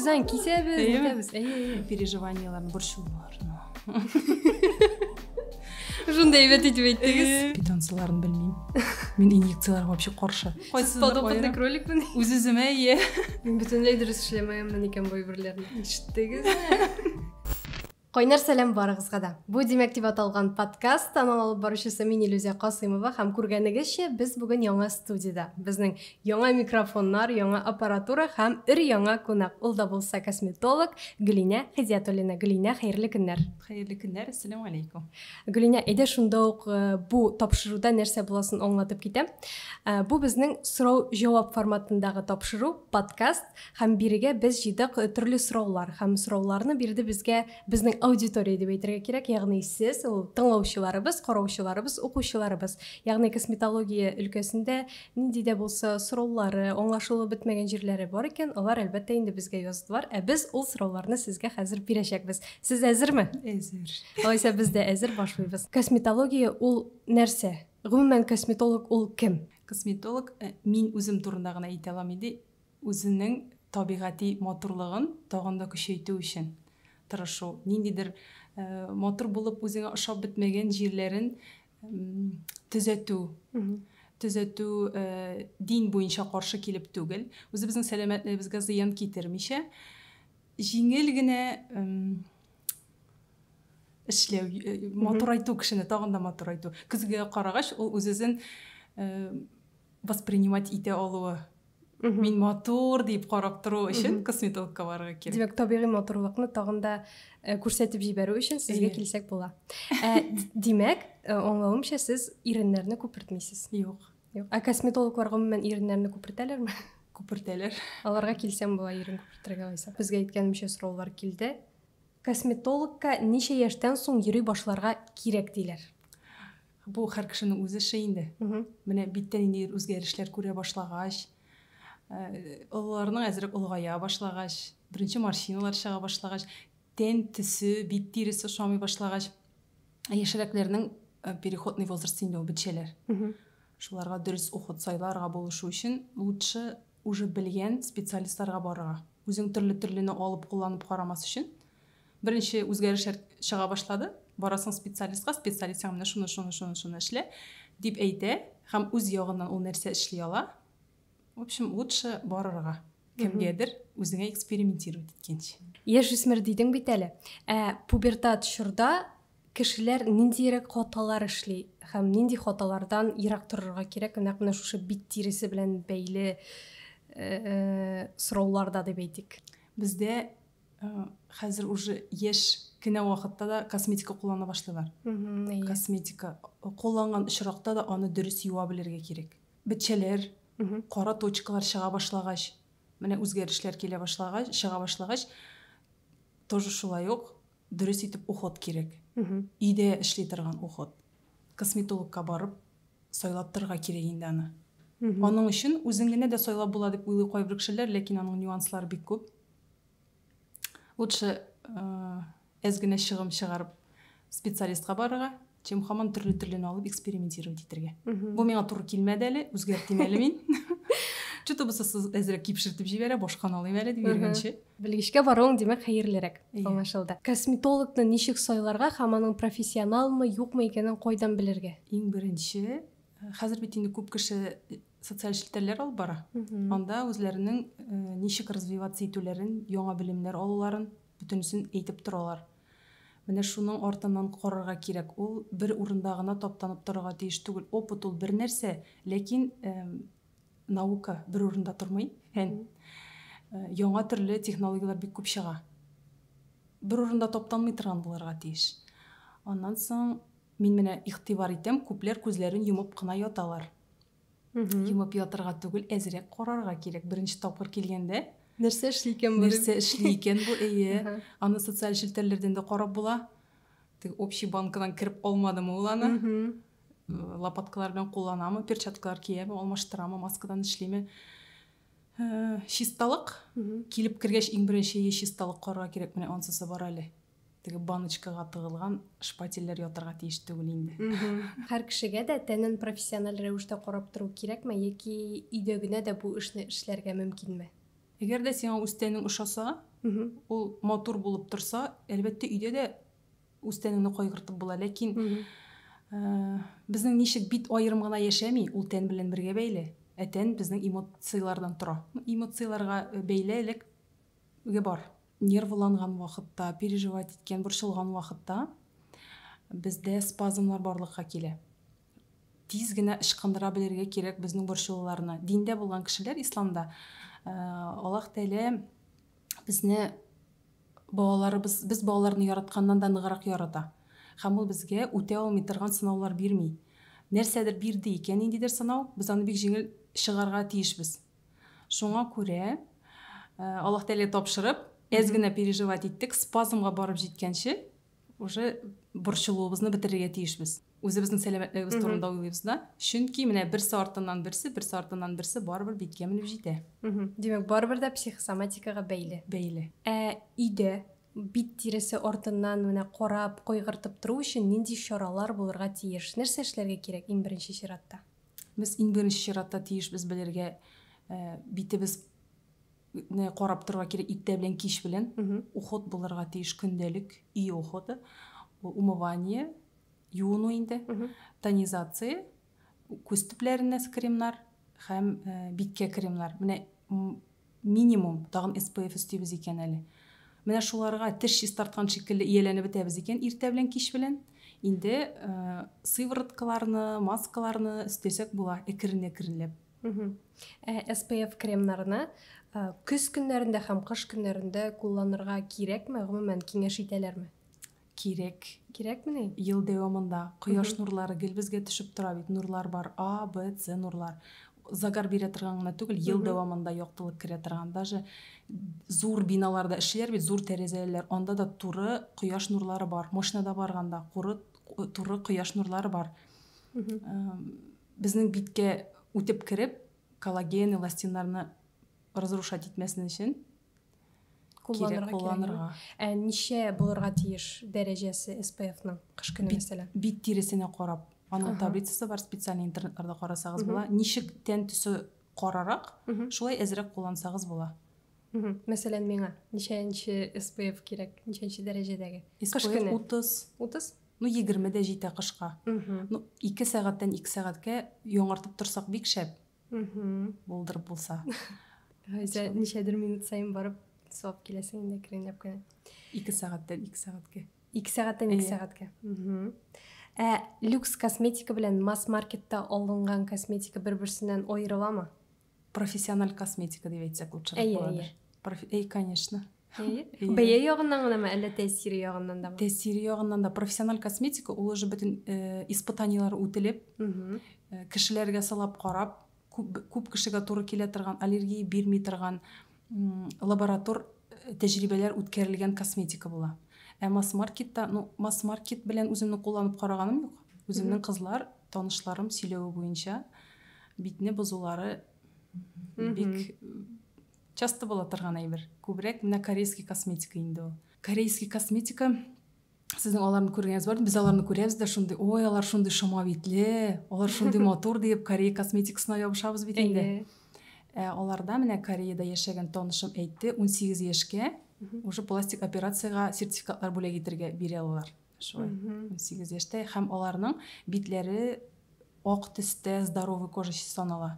Biz аны кисәбез, переживанияларын, борчуларын. Шундай әйбәт итеп әйттегез. Питомцыларын білмеймін. Мен инъекцияларға вообще қаршы. Подопытный кроликпін. Үз-өзіме, е. Мен бүтінлей дұрыс эшләмәгәнмен икән бу әйберләрне. Ишеттегез. Кайнар сәлам барыгызга да. Бу димәк дип аталган подкаст алып баручысы мин Илюзия Касыймова һәм күргәнегезчә без бүген яңа студияда. Безнең яңа микрофоннар, яңа аппаратура һәм яңа кунак. Ул да булса косметолог Гөлинә Хидиятуллина. Гөлинә, хәерле көннәр. Хәерле көннәр, ассаламу алейкум. Гөлинә, әйдә шунда ук бу тапшыруда нәрсә буласын аңлатып китәм. Бу безнең сорау-җавап форматындагы тапшыру, подкаст һәм бирегә без җыйдык төрле сораулар һәм сорауларны бирде безгә безнең аудитория дип әйтергә кирәк, ягъни сез, ул тыңлаучыларыбыз, караучыларыбыз, укучыларыбыз. Ягъни косметология өлкәсендә нинди дә булса сораулары, аңлашылып бетмәгән җирләре бар икән, алар әлбәттә инде безгә яздылар, без ул сорауларны сезгә хәзер бирәчәкбез. Сез әзерме? Әзер. Алайса без дә әзер башлыйбыз. Косметология ул нәрсә? Гомумән косметолог ул кем? Косметолог мин үзем турында гына әйтә алам иде, үзенең табигати матурлыгын тагын да көчәйтү өчен тырышу, ниндидер мотор булып үзеңә ошап бетмәгән җирләрен төзәтү, дин буенча каршы килеп түгел, үзебезнең сәламәтлегебезгә зыян китермичә, җиңел генә эшләү, матурайту кешене тагын да матурайту. Күзгә карагач, ул үзен воспринимать итә алуы. Мин матур дип карап тору өчен косметологка барырга кирәк. Димәк, табигый матурлыкны тагын да күрсәтеп җибәрү өчен сезгә килсәк була. Димәк, аңлавымча, сез иреннәрне күпертмисез. Юк. Косметологлар гомумән иреннәрне күпертәләрме? Күпертәләр. Аларга килсәм була ирен күпертергә алайса. Безгә әйткәнемчә сораулар килде. Косметологка ничә яшьтән соң йөри башларга кирәк диләр? Бу һәр кешенең үз эше инде. Менә биттән инде үзгәрешләр күрә башлагач, олыларның әзрәк олгая башлагач, беренче морщиналар чыга башлагач, тән төсе, бит тиресе ошамый башлагач, яшьрәкләрнең переходный возраст инде ул бетчәләр. Шуларга дөрес уход сайларга булышу өчен лучше уже белгән специалистларга барырга. Үзең төрле-төрлене алып кулланып карамас өчен. Беренче үзгәрешләр чыга башлады, барасың специалистка, специалист менә шуны эшлә дип әйтә, һәм үз ягыннан ул нәрсә эшли ала. В общем, лучше барырга. Кемгәдер үзеңә экспериментировать иткәнче. Яшүсмер дидең бит әле. Пубертат чорда кешеләр ниндирәк хаталар эшли һәм нинди хаталардан ерак торырга кирәк, менә шушы бит тиресе белән бәйле сорауларда дип әйтик. Бездә хәзер уже яшь кенә вакытта да косметика куллана башлыйлар. Косметика кулланган очракта да аны дөрес юа белергә кирәк. Бетчәләр, кара точкалар чыга башлагач, менә үзгәрешләр килә башлагач, чыга башлагач, тоже шулай ук дөрес итеп уход кирәк. Өйдә эшли торган уход. Косметологка барып сайлап торырга кирәк инде аны. Аның өчен үзең генә дә сайлап була дип уйлый кайбер кешеләр, ләкин аның нюанслары бик күп. Лучше әз генә чыгым чыгарып специалистка барырга, чем һаман төрле-төрлене алып экспериментировать итәргә. Бу миңа туры килмәде әле, үзгәртим әле мин. Чөтө булса сез әзрәк кипшертеп җибәрә, башканы алыйм әле дип йөргәнче. Белгечкә баруың димәк хәерлерәк. Аңлашылды. Косметологны ничек сайларга һәм аның профессионалмы, юкмы икәнен кайдан белергә? Иң беренче, хәзер бит инде күп кеше социаль челтәрләр алып бара. Анда үзләренең ничек развиваться итүләрен, яңа белемнәр алуларын бөтенесен әйтеп торалар. Менә шуның артыннан карарга кирәк. Ул бер урында гына таптанып торырга тиеш түгел. Опыт ул бер нәрсә, ләкин наука бер урында тормый. Яңа төрле технологиялар бик күп чыга. Бер урында таптанмый торган булырга тиеш. Аннан соң мин менә игътибар итәм, күпләр күзләрен йомып кына яталар. Йомып ятырга түгел, әзрәк карарга кирәк. Беренче тапкыр килгәндә нәрсә эшли икән бу? Нәрсә эшли икән бу? Аны социаль челтәрләрдән дә карап була. Теге общий банкадан кирип алмадымы ул аны? Лопаткалар белән кулланамы, перчаткалар киямы, алмаштырамы, маскадан эшлиме? Чисталык килеп кергәч иң беренче чисталык карарга кирәк. Менә ансысы бар әле. Теге баночкага тыгылган шпательләр ятырга тиеш түгел инде. Һәр кешегә дә тәнен профессиональ рәвештә карап тору кирәкме, яки өйдә генә дә бу эшне эшләргә мөмкинме? Егер дә сиңа үз тәнең ошаса, ул матур булып торса, әлбәттә өйдә дә үз тәнеңне кайгыртып була, ләкин безнең ничек бит аерым гына яшәми, ул тән белән бергә бәйле. Тән безнең эмоциялардан тора. Эмоцияларга бәйлелек бар. Нервланган вакытта, переживать иткән, борчылган вакытта бездә спазмлар барлыкка килә. Тиз генә ычкындыра белергә кирәк безнең борчылуларны. Диндә булган кешеләр, исламда, Аллаһ Тәгалә безне без балаларны яратканнан да ныграк ярата. Һәм ул безгә үтә алмый торган сынаулар бирми. Нәрсәдер бирде икән, ниндидер сынау, без аны бик җиңел чыгарга тиешбез. Шуңа күрә Аллаһ Тәгалә тапшырып, әз генә переживать иттек, спазмга барып җиткәнче уже борчылуыбызны бетерергә тиешбез. Үзебезнең сәламәтлегебез турында уйлыйбыз да. Чөнки менә берсе артыннан берсе барыбер биткә менеп җитә. Димәк, барыбер да психосоматикага бәйле. Өйдә бит тиресе артыннан менә карап, кайгыртып тору өчен нинди чаралар булырга тиеш? Нәрсә эшләргә кирәк иң беренче чиратта? Без иң беренче чиратта тиешбез белергә, битебез не карап торырга кирәк, иртә белән, кич белән. Уход булырга тиеш, көндәлек үй уходы, умывание, юыну инде, тонизация, күз төпләренә кремнар һәм биткә кремнар. Менә минимум тагын SPF өстибез икән әле. Менә шуларга теш чистарткан шикелле ияләнеп бетәбез икән иртә белән, кич белән. Инде сывороткаларны, маскаларны өстәсәк була, әкрен-әкренләп. SPF кремнарны көз көннәрендә һәм кыш көннәрендә кулланырга кирәкме? Гомумән киңәш итәләрме? Кирәкме? Ел дәвамында кояш нурлары гел безгә төшеп тора бит. Нурлар бар, А, Б, С нурлар. Загар бирә торган гына түгел, ел дәвамында яктылык керә торган. Даже зур биналарда эшләр бит, зур тәрәзәләр, анда да туры кояш нурлары бар. Машинада барганда туры кояш нурлары бар. Безнең биткә үтеп кереп, коллаген, эластиннарны разрушать итмәсен өчен кулланырга. Ничә булырга тиеш дәрәҗәсе SPF-ның кыш көне мәсәлән? Бит тиресенә карап, аның таблицасы бар, специаль интернетларда карасагыз була. Ничек тән төсе карарак, шулай әзрәк куллансагыз була. Мәсәлән, миңа ничәнче SPF кирәк? Ничәнче дәрәҗәдәге? Кыш көне 30. 20 дә җитә кышка. 2 сәгатьтән 2 сәгатькә яңартып торсак бик шәп. Булдырып булса. Ничәдер минут сайын барып сап киләсең инде кренләп кенә. 2 сәгатьтән 2 сәгатькә. 2 сәгатьтән 2 сәгатькә. Люкс косметика белән масс-маркетта алынган косметика бер-берсеннән аерыламы? Профессиональ косметика дип әйтсәк лучше буладыр. Конечно. Бәя ягыннан гынамы, әллә тәэсире ягыннан дамы? Тәэсире ягыннан да. Профессиональ косметика ул уже бөтен испытаниялар үтелеп, кешеләргә салап карап, күп кешегә туры килә торган, аллергия бирми торган лаборатор тәҗрибәләр үткәрелгән косметика була. Масс-маркетта, масс-маркет белән үземне кулланып караганым юк. Үземнең кызлар, танышларым сөйләве буенча битне бозулары бик часто була торган әйбер. Күбрәк менә корейский косметика инде ул. Корейский косметика, сезнең аларны күргәнегез бар, без аларны күрәбез дә шундый, ой, алар шундый шома битле, алар шундый матур дип Корея косметикасына ябышабыз бит инде. Аларда менә Кореяда яшәгән танышым әйтте, 18 яшькә уже пластик операциягә сертификатлар бүләк итәргә бирә алалар. Шулай. 18 яшьтә һәм аларның битләре ак төстә, здоровый кожа санала.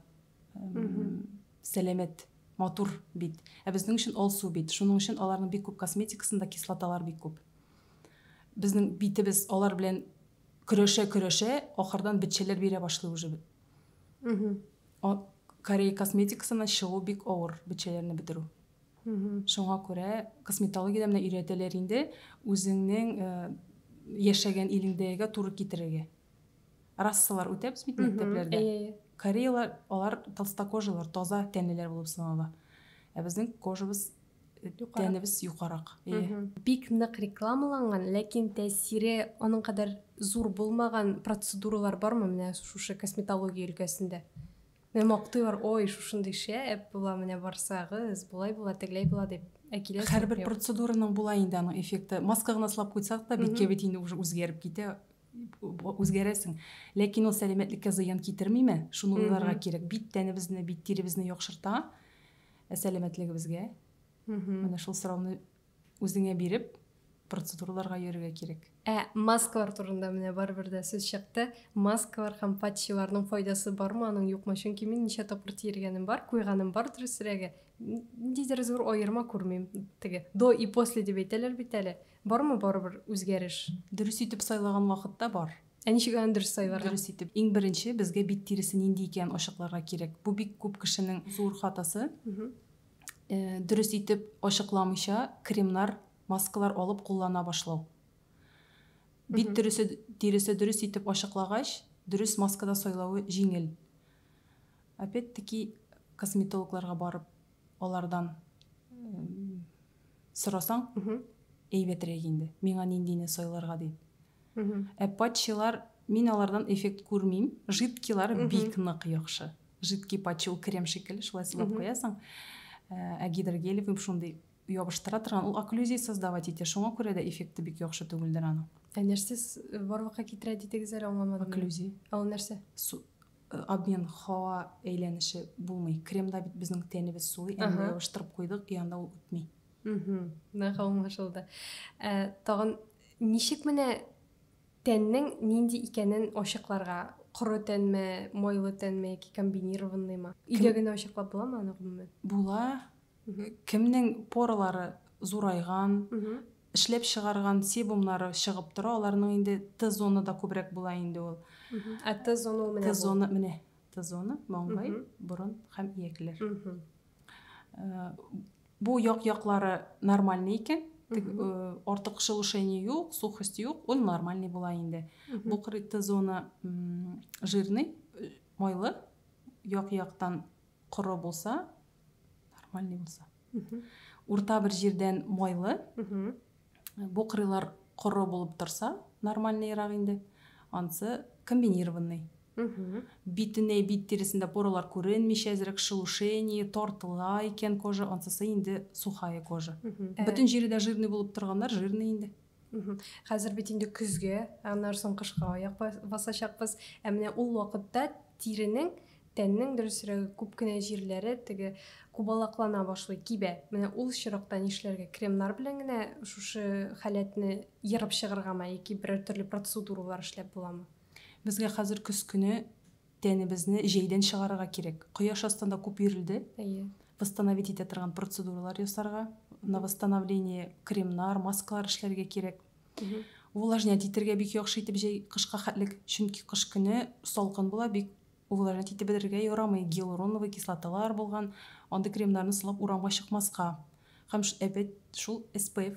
Сәламәт, матур бит. Безнең өчен алсу бит. Шуның өчен аларның бик күп косметикасында кислоталар бик күп. Безнең битебез алар белән көрәшә, ахырдан битчеләр бирә башлый уже бит. Корея косметикасына чыгу бик авыр, битчеләрне бетерү. Шуңа күрә косметологиядә менә өйрәтәләр инде үзеңнең яшәгән илеңдәге туры китерергә. Рассалар үтәбез бит мәктәпләрдә. Кореялар, алар толстокожалар, таза тәнлеләр булып санала. Безнең кожабыз, тәнебез юқарак. Бик нык рекламаланган, ләкин тәэсире аның кадәр зур булмаган процедуралар бармы менә шушы косметология өлкәсендә? Менә мактыйлар, ой, шушындый шәп була, менә барсагыз, булай була, тегеләй була дип. Һәрбер процедураның була инде аның эффекты. Маска гына слап куйсак та биткә бит инде уже үзгәреп китә. Үзгәрәсең. Ләкин ул сәламәтлеккә зыян китермиме? Шуны уйларга кирәк. Бит тәнебезне, бит тиребезне яхшырта. сәлемәтлегебезгә. Менә шул сорауны үзеңә биреп процедураларга йөрергә кирәк. Маскалар турында менә барыбер дә сүз чыкты. Маскалар һәм патчыларның файдасы бармы, аның юкмы? Чөнки мин ничә тапкыр тиргәнем бар, куйганым бар дөресрәге. Ниндидер зур аерма күрмим. Теге до и после дип әйтәләр бит әле. Бармы барыбер үзгәреш? Дөрес итеп сайлаган вакытта бар. Ничек аны дөрес сайларга? Дөрес итеп. Иң беренче безгә бит тиресе нинди икән ачыкларга кирәк. Бу бик күп кешенең зур хатасы. Дөрес итеп ачыкламыйча кремнар, маскалар алып куллана башлау. Бит тиресе дөрес итеп ачыклагач, дөрес маскада сайлауы җиңел. Опять-таки косметологларга барып, алардан сорасаң, әйбәтрәк инде. Миңа ниндине сайларга дип. Патчылар, мин алардан эффект күрмим. Жидкилар бик нык яхшы. Жидкий патчы ул крем шикелле, шулай сылап куясың. Гидрогелевым шундый ябыштыра торган, ул окклюзия создавать итә. Шуңа күрә дә эффекты бик яхшы түгелдер аның. Нәрсез барлыкка китерә дидегез әле аңламадым. Окклюзия. Ул нәрсә? Обмен һава әйләнеше булмый. Кремда бит безнең тәнебез сулый, әмма ябыштырып куйдык, янда ул үтми. Нәкъ аңлашылды. Тагын ничек менә тәннең нинди икәнен ачыкларга? Коры тәнме, майлы тәнме, яки комбинированныймы? Өйдә генә ачыклап буламы аны гомумән? Була. Кемнең поралары зурайган, эшләп чыгарган себумнары чыгып тора, аларның инде Т-зонада күбрәк була инде ул. Т-зона менә. Т-зона менә. Т-зона, маңгай, борын һәм иякләр. Бу як-яклары нормальный икән. Артык шелушение юк, сухость юк, ул нормальный була инде. Бу Т-зона жирный, майлы, як-яктан коры булса, нормальный булса. Урта бер җирдән майлы, бу кырылар коры булып торса, нормальныйрак инде. Анысы комбинированный. Битенә бит тиресендә поралар күренмичә, әзрәк шелушение, тартыла икән кожа, анысы инде сухая кожа. Бөтен җирдә жирный булып торганнар жирный инде. Хәзер бит инде көзгә, аннан соң кышка аяк басачакбыз. Менә ул вакытта тиренең, тәннең дөресрәге күп кенә җирләре теге кубалаклана башлый, кибә. Менә ул чиракта нишләргә? Кремнар белән генә шушы халәтне ерып чыгаргамы, яки берәр төрле процедуралар эшләп буламы? Безгә хәзер көз көне тәнебезне җәйдән чыгарырга кирәк. Кояш астында күп йөрелде. Восстановить итә торган процедуралар ясарга, на восстановление кремнар, маскалар эшләргә кирәк. Увлажнять итәргә бик яхшы итеп җәй кышка хәтлек, чөнки кыш көне салкын була, бик увлажнять итеп бетерергә ярамый. Гиалуроновый кислоталар булган, андый кремнарны сылап урамга чыкмаска. Һәм шул SPF.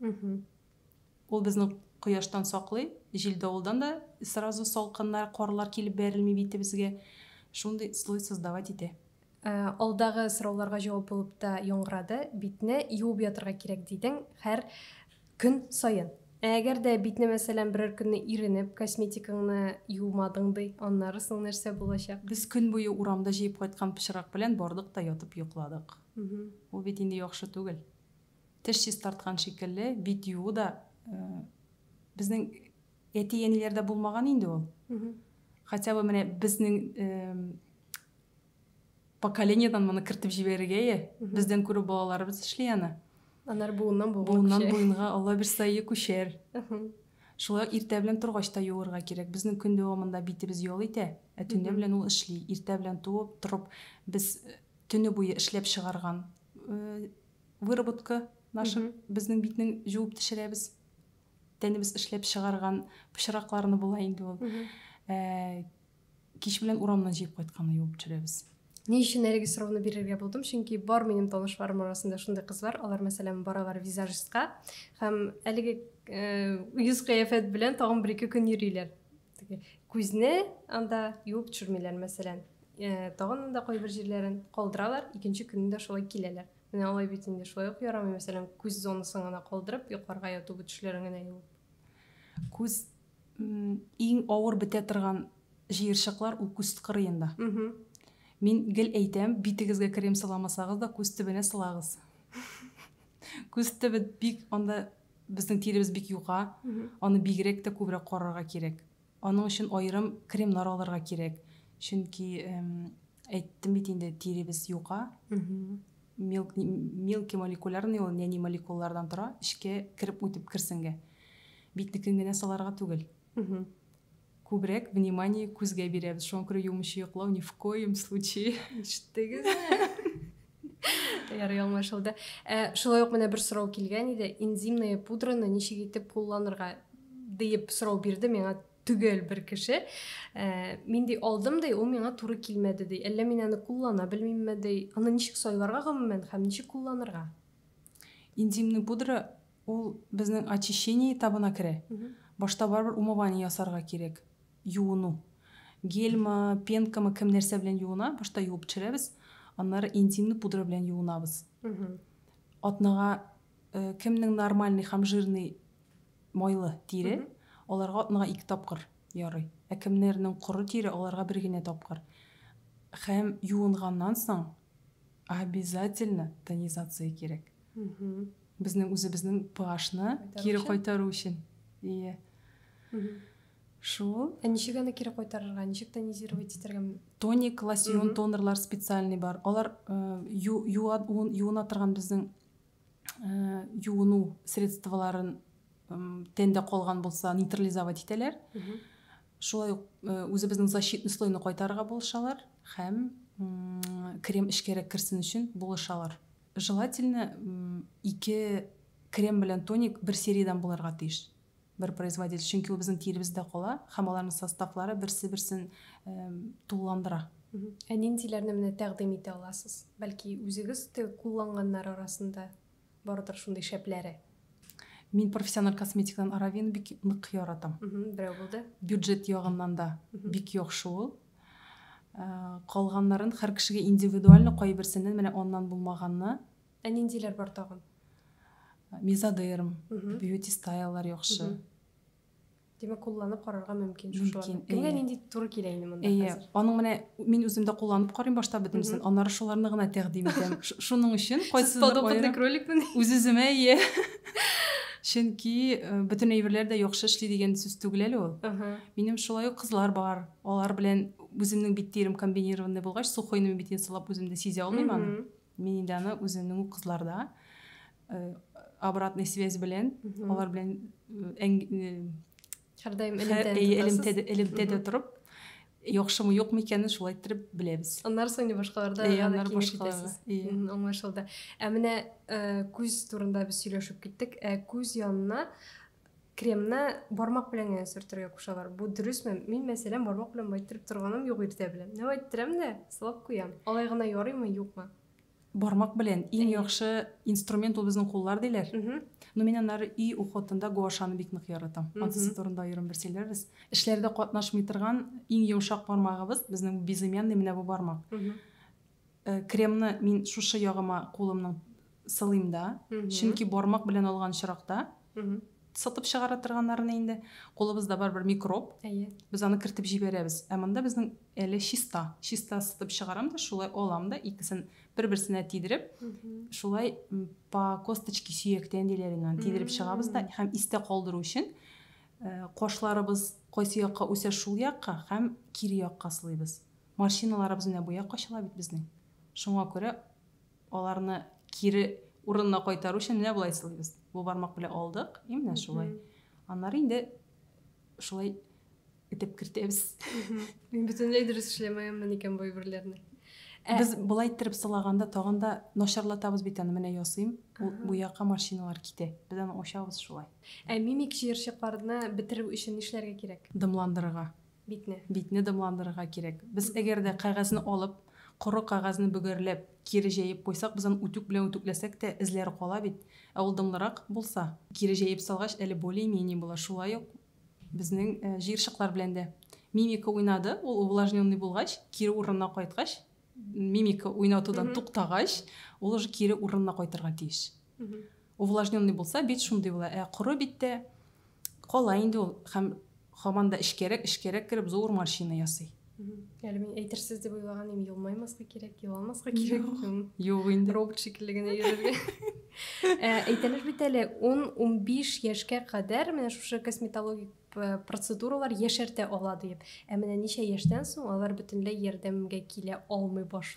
Ул безне кояштан саклый, җил давылдан да сразу салкыннар, карлар килеп бәрелми битебезгә. Шундый слой создавать итә. Алдагы сорауларга җавап булып та яңгырады. Битне юып ятырга кирәк дидең һәр көн сайын. Әгәр дә битне мәсәлән берәр көнне иренеп, косметикаңны юмадың ди, аннары соң нәрсә булачак? Без көн буе урамда җыеп кайткан пычрак белән бардык та ятып йокладык. Ул бит инде яхшы түгел. Теш чист тарткан шикелле, бит юу да безнең әти-әниләрдә булмаган инде ул. Хотя бы менә безнең поколениедан моны кертеп җибәрергә, бездән күреп балаларыбыз эшли аны. Аннары буыннан буынга Алла бер сайы күчәр. Шулай иртә белән торгач та юырга кирәк. Безнең көн дәвамында битебез ял итә, төнлә белән ул эшли. Иртә белән туып, торып, без төне буе эшләп чыгарган выработка наша, безнең битнең җуып төшерәбез. Тәнебез эшләп чыгарган пычракларны була инде ул. Кич белән урамнан җыеп кайтканны юып төшерәбез. Ни өчен әлеге сорауны бирергә булдым? Чөнки бар минем танышларым арасында шундый кыз бар. Алар мәсәлән баралар визажистка һәм әлеге йөз кыяфәт белән тагын 1-2 көн йөриләр. Күзне анда юып төшермиләр мәсәлән. Тагын анда кайбер җирләрен калдыралар, икенче көнендә шулай киләләр. Менә алай бит инде шулай ук ярамый, мәсәлән, күз зонасын гына калдырып, йокларга яту төшләрен генә юып. Күз иң авыр бетә торган җыерчыклар ул күз кырыенда. Мин гел әйтәм, битегезгә крем саламасагыз да күз төбенә сылагыз. Күз төбе бик анда безнең тиребез бик юка, аны бигрәк тә күбрәк карарга кирәк. Аның өчен аерым кремнар алырга кирәк. Чөнки әйттем бит инде тиребез юка. мелкий молекулярный, ол нәни молекулалардан тора, ішке кіріп өтіп кірсінге. Битнікін генә саларға түгел. Күбірек внимание күзге беребіз. Шуңа күрә юмышы йоклау ни в коем случае. Иштегез. Ярый аңлашылды. Шулай ук менә бер сорау килгән иде. Энзимная пудраны ничек итеп кулланырга дип сорау бирде миңа түгел бер кеше. Мин ди алдым ди, ул миңа туры килмәде ди. Әллә мин аны куллана белмимме ди. Аны ничек сайларга гомумән һәм ничек кулланырга? Энзимный пудра ул безнең очищение этабына керә. Башта барбер умывание ясарга кирәк. Юыну. Гельма, пенкамы кем нәрсә белән юына, башта юып төшерәбез. Аннары энзимный пудра белән юынабыз. Атныга кемнең нормальный һәм жирный майлы тире, аларга атныга 2 тапкыр ярый. Кемнәрнең коры тире, аларга бер генә тапкыр. Һәм юынганнан соң обязательно тонизация кирәк. Безнең үзебезнең pH-ны кире кайтару өчен. Шул. Ничек аны кире кайтарырга, ничек тонизировать итәргә? Тоник, лосьон, тонерлар специальный бар. Алар юына торган безнең юыну средстволарын тәндә калган булса нейтрализовать итәләр. Шулай ук үзебезнең защитный слойны кайтарырга булышалар һәм крем эшкәрәк кирсен өчен булышалар. Желательно 2 крем белән тоник бер сериядан булырга тиеш. Бер производитель, чөнки ул безнең тиребездә кала, һәм аларның составлары берсе-берсен тулландыра. Ниндиләрне менә тәкъдим итә аласыз? Бәлки үзегез кулланганнар арасында бардыр шундый шәпләре. Мин профессиональ косметикадан Аравин бик нык яратам. Берәү булды. Бюджет ягыннан да бик яхшы ул. Калганнарын һәр кешегә индивидуаль кайберсеннән менә оннан булмаганны. Ниндиләр бар тагын? Мезодерм, beauty стайлар яхшы. Димәк, кулланып карарга мөмкин шуларны. Кемгә нинди туры килә инде монда хәзер? Аның менә мин үземдә кулланып карыйм башта бөтенсен, аннары шуларны гына тәкъдим итәм. Шуның өчен кайсыдыр кроликмы? Үземә чөнки бөтен әйберләр дә яхшы эшли дигән сүз түгел әле ул. Минем шулай ук кызлар бар. Алар белән үземнең бит терим комбинированный булгач, сухойны битен сылап үземдә сизә алмыйм аны. Мин инде аны үземнең кызларда обратный связь белән, алар белән һәрдаим элемтәдә торып, яхшымы юкмы икәнен шулай итеп беләбез. Аннары соң башкаларда аңлашылды. Менә күз турында без сөйләшеп киттек. Күз янына кремны бармак белән генә сөртергә кушалар. Бу дөресме? Мин мәсәлән бармак белән байтырып торганым юк иртә белән. Нә байтырам да, сылап куям. Алай гына ярыймы, юкмы? Бармак белән иң яхшы инструмент ул безнең куллар диләр. Но мин аннары үй ухотында гуашаны бик нык яратам. Анысы турында аерым бер сөйләрбез. Эшләрдә катнашмый торган иң йомшак бармагыбыз безнең безымянный менә бу бармак. Кремны мин шушы ягыма кулымның сылыйм да, чөнки бармак белән алган чиракта сытып чыгара торганнарын инде кулыбызда бар бер микроб. Без аны кертеп җибәрәбез. Монда безнең әле чиста сытып чыгарам да, шулай алам да, икесен бер-берсенә тидереп, шулай по косточке сөяктән диләреннән тидереп чыгабыз да, һәм истә калдыру өчен кашларыбыз кайсы якка үсә шул якка һәм кире якка сылыйбыз. Морщиналарыбыз менә бу якка чыга бит безнең. Шуңа күрә аларны кире урынына кайтару өчен менә булай сылыйбыз. Бу бармак белән алдык, менә шулай. Аннары инде шулай итеп кертәбез. Мин бөтенләй дөрес эшләмәгән икән бу әйберләрне. Без булай итеп сылаганда тагын да начарлатабыз бит аны, менә ясыйм. Бу якка морщиналар китә. Без аны ачабыз шулай. Мимик җыерчыкларны бетерү өчен нишләргә кирәк? Дымландырырга. Битне дымландырырга кирәк. Без әгәр дә кагазны алып, коры кагазны бөгәрләп, кире җәеп куйсак, без аны утук белән утукләсәк тә эзләре кала бит. Ул дымлырак булса, кире җәеп салгач, әле более-менее була. Шулай ук безнең җыерчыклар белән дә мимика уйнады, ул увлажненный булгач, кире урынына кайткач, мимика уйнатудан туктагач, ул уже кире урынына кайтырга тиеш. Увлажненный булса, бит шундый була. Коры биттә кала инде ул, һәм һаман да эшкәрәк киреп зур морщина ясый. Әле мин әйтерсез дип уйлаган идем, елмаймаска кирәк, елмаска кирәк. Юк инде. Робот шикелле генә йөрергә. Әйтәләр бит әле 10-15 яшькә кадәр менә шушы косметологик процедуралар яшәртә ала дип. Менә ничә яшьтән соң алар бөтенләй ярдәмгә килә алмый башлый.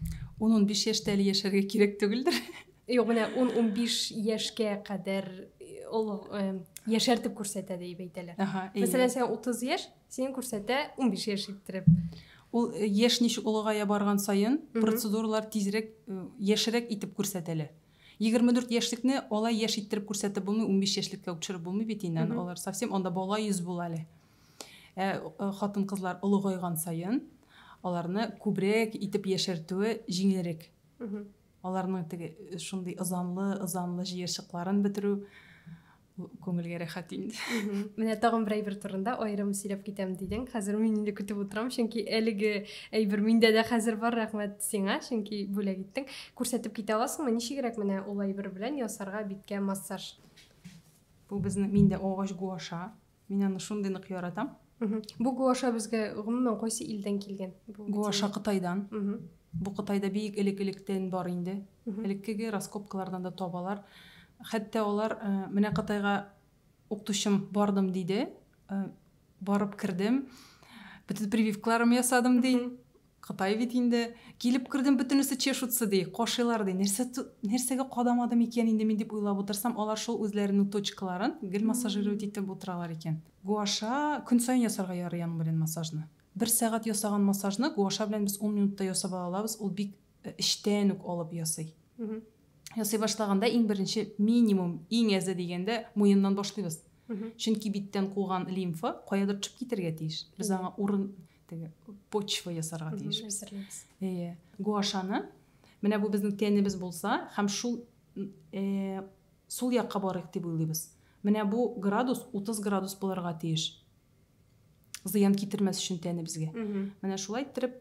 10-15 яшьтә әле яшәргә кирәк түгелдер. Юк, менә 10-15 яшькә кадәр ул яшәртеп күрсәтә дип әйтәләр. Мәсәлән, сен 30 яшь, син күрсәтә 15 яшь иттереп. Ул яшь ничек олыгая барган сайын процедуралар тизрәк, яшәрәк итеп күрсәтәләр. 24 яшьлекне алай яшь иттереп күрсәтеп булмый, 15 яшьлеккә төшереп булмый бит инде. Алар совсем анда бала йөз була әле. Хатын-кызлар олыгайган сайын аларны күбрәк итеп яшәртүе җиңелрәк. Аларның теге шундый ызанлы җыерчыкларын бетерү күңелгә рәхәт инде. Менә тагын бер әйбер турында аерым сөйләп китәм дидең. Хәзер мин инде көтеп утырам, чөнки әлеге әйбер миндә дә хәзер бар, рәхмәт сиңа, чөнки бүләк иттең. Күрсәтеп китә аласыңмы? Ничегрәк менә ул әйбер белән ясарга биткә массаж? Бу безнең миндә агач гуаша. Мин аны шундый нык яратам. Бу гуаша безгә гомумән кайсы илдән килгән? Гуаша Кытайдан. Бу Кытайда бик элек-электән бар инде. Элеккеге раскопкалардан да табалар. Хәтта алар менә Кытайга укытучым бардым диде. Барып кирдем. Бөтен прививкаларым ясадым ди. Кытай бит инде. Килеп кирдем, бөтенесе чешутсы ди, кашыйлар ди. Нәрсәгә кадамадым икән инде мин дип уйлап утырсам, алар шул үзләренең точкаларын гел массажировать итеп утыралар икән. Гуаша көн саен ясарга ярый аны белән массажны. 1 сәгать ясаган массажны гуаша белән без 10 минутта ясап алабыз. Ул бик эчтән үк алып ясый. Ясый башлаганда иң беренче минимум, иң әзе дигәндә муеннан башлыйбыз. Чөнки биттән кулган лимфа каядыр төшеп китәргә тиеш. Без аңа урын почва ясарга тиеш. Гуашаны менә бу безнең тәнебез булса, һәм шул сул якка барыйк дип уйлыйбыз. Менә бу градус 30 градус булырга тиеш. Зыян китермәс өчен тәнебезгә. Менә шулай итеп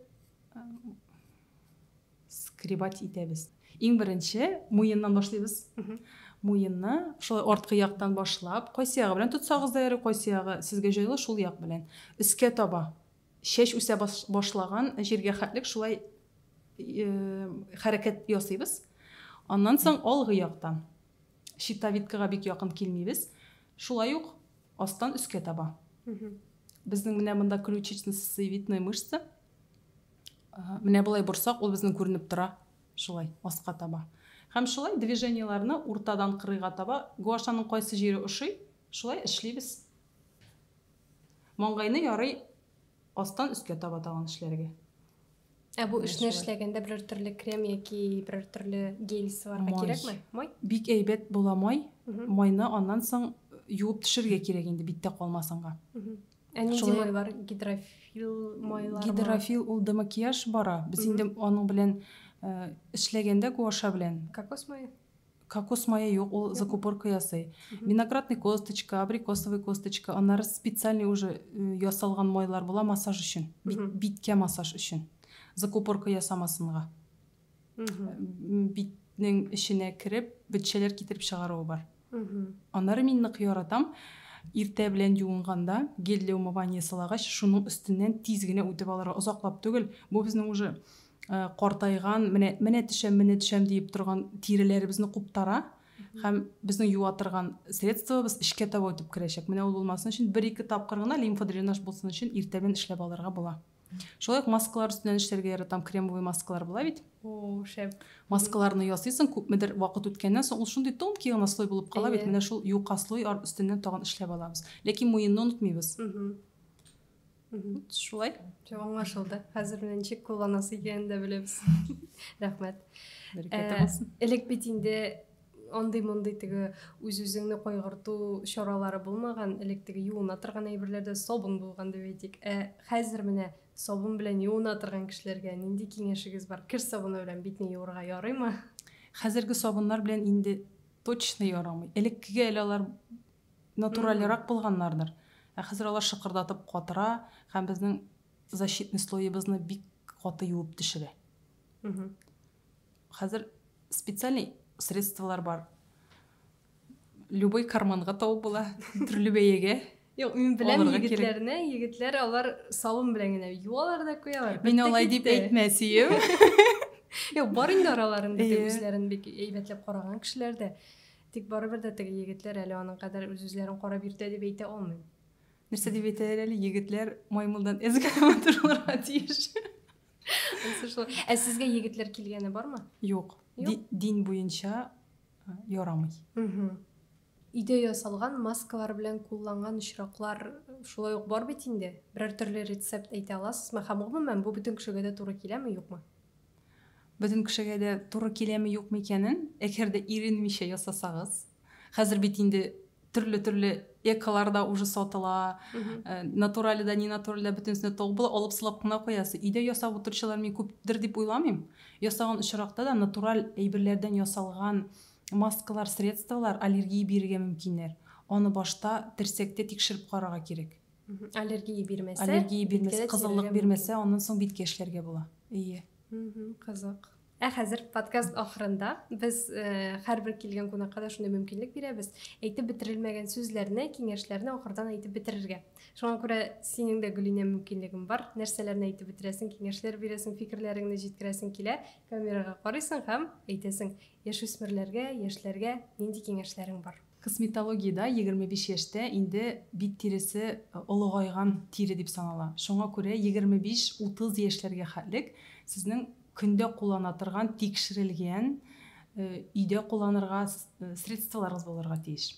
скребать итәбез. Иң беренче муеннан башлыйбыз. Муенны шулай арткы яктан башлап, кайсы ягы белән тотсагыз да ярый, кайсы ягы сезгә җайлы, шул як белән өскә таба. Шеш үсә башлаган җиргә хәтлек шулай хәрәкәт ясыйбыз. Аннан соң алгы яктан щитовидкага бик якын килмибез. Шулай ук астан өскә таба. Безнең менә монда ключично-сосцевидная мышца. Менә булай бурсак, ул безнең күренеп тора. Шулай астка таба. Һәм шулай движенияларны уртадан кырыйга таба гуашаның кайсы җире ошый, шулай эшлибез. Маңгайны ярый астан өскә таба тагын эшләргә. Бу эшне эшләгәндә бер төрле крем яки бер төрле гель сыларга кирәкме? Май? Бик әйбәт була май. Майны аннан соң юып төшергә кирәк инде биттә калмасынга. Нинди майлар? Гидрофил майлар? Гидрофил ул да макияж бара. Без инде аның белән эшләгәндә гуаша белән. Кокос мае? Кокос мае юк, ул закупорка ясый. Виноградный косточка, абрикосовый косточка, аннары специальный уже ясалган майлар була массаж өчен. Биткә массаж өчен. Закупорка ясамасынга. Битнең эченә кирип, битчеләр китереп чыгаруы бар. Аннары мин нык яратам. Иртә белән юынганда гель для умывания сылагач, шуның өстеннән тиз генә үтеп алырга, озаклап түгел. Бу безнең уже картайган, менә төшәм дип торган тиреләребезне куптара. Һәм безнең юатырган средствобыз эшкә таба үтеп керәчәк. Менә ул булмасын өчен 1-2 тапкыр гына лимфодренаж булсын өчен иртә белән эшләп алырга була. Шулай маскалар өстеннән эшләргә яратам, кремовый маскалар була бит. Шәп. Маскаларны ясыйсың, күпмедер вакыт үткәннән соң ул шундый тонкий гына слой булып кала бит. Менә шул юка слой өстеннән тагын эшләп алабыз. Ләкин муенны онытмыйбыз. Шулай. Аңлашылды. Хәзер менә ничек кулланасы икәнен дә беләбез. Рәхмәт. Бәрәкәт булсын. Элек бит инде андый-мондый теге үз-үзеңне кайгырту чаралары булмаган, элек теге юына торган әйберләрдә сабын булган дип әйтик. Хәзер менә сабын белән юына торган кешеләргә нинди киңәшегез бар? Кир сабыны белән битне юырга ярыймы? Хәзерге сабыннар белән инде точно ярамый. Элеккегә әле алар натуральрак булганнардыр. Хәзер алар шыкырдатып катыра, һәм безнең защитный слоебызны бик каты юып төшерә. Хәзер специальный средстволар бар. Любой карманга табып була, төрле бәягә. Юк, мин беләм егетләр алар сабын белән генә юалар да куялар. Мин алай дип әйтмәсем. Юк, бар инде араларында үзләрен бик әйбәтләп караган кешеләр дә. Тик барыбер дә теге егетләр әле аның кадәр үзләрен карап йөртә дип әйтә алмыйм. Нәрсә дип әйтәләр әле егетләр маймылдан эзгә матурларга тиеш. Сезгә егетләр килгәне бармы? Юк. Дин буенча ярамый. Өйдә ясалган маскалар белән кулланган очраклар шулай ук бар бит инде. Берәр төрле рецепт әйтә аласызмы? Һәм гомумән бу бөтен кешегә дә туры киләме, юкмы? Бөтен кешегә дә туры киләме, юкмы икәнен, әгәр дә иренмичә ясасагыз. Хәзер бит инде төрле эколар да уже сатыла, натураль да, не натураль да, бөтенсенә толып алып сылап кына куясы. Өйдә ясап утыручылар мин күптер дип уйламыйм. Ясаган очракта да натураль әйберләрдән ясалган маскалар, средстволар аллергия бирергә мөмкиннәр. Аны башта терсәктә тикшереп карарга кирәк. Аллергия бирмәсә, кызыллык бирмәсә, аннан соң биткә эшләргә була. Ие. Кызык. Хәзер подкаст ахырында без һәрбер килгән кунакка да шундый мөмкинлек бирәбез. Әйтеп бетерелмәгән сүзләрне, киңәшләрне ахырдан әйтеп бетерергә. Шуңа күрә синең дә Гөлинә мөмкинлегең бар. Нәрсәләрне әйтеп бетерәсең, киңәшләр бирәсең, фикерләреңне җиткерәсең килә, камерага карыйсың һәм әйтәсең, яшүсмерләргә, яшьләргә нинди киңәшләрең бар? Косметологиядә 25 яшьтә инде бит тиресе олыгайган тире дип санала. Шуңа күрә 25-30 яшьләргә хәтлек сезнең көндә куллана торган тикшерелгән өйдә кулланырга средстволарыгыз булырга тиеш.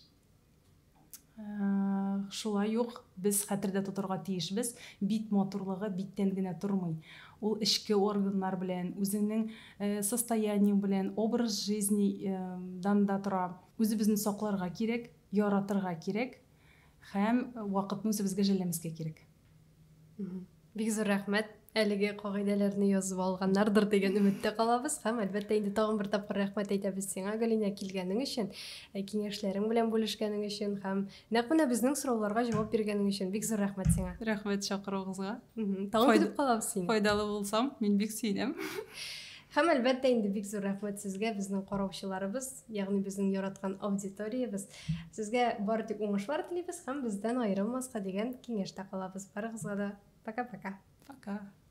Шулай ук без хәтердә тотарга тиешбез, бит матурлыгы биттән генә тормый. Ул эчке органнар белән, үзеңнең состояниең белән, образ жизни дан да тора. Үзебезне сакларга кирәк, яратырга кирәк һәм вакытны үзебезгә жәлләмәскә кирәк. Бик зур рәхмәт. Әлеге кагыйдәләрне язып алганнардыр дигән өметтә калабыз һәм әлбәттә инде тагын бер тапкыр рәхмәт әйтәбез сиңа, Галина, килгәнең өчен, киңәшләрең белән бүлешкәнең өчен һәм нәкъ менә безнең сорауларга җавап биргәнең өчен бик зур рәхмәт сиңа. Рәхмәт чакыруыгызга. Тагын көтеп калабыз сине. Файдалы булсам, мин бик сөенәм. Һәм әлбәттә инде бик зур рәхмәт сезгә, безнең караучыларыбыз, ягъни безнең яраткан аудиториябыз. Сезгә бары тик уңышлар телибез һәм бездән аерылмаска дигән киңәштә калабыз. Барыгызга да пока-пока. Пока.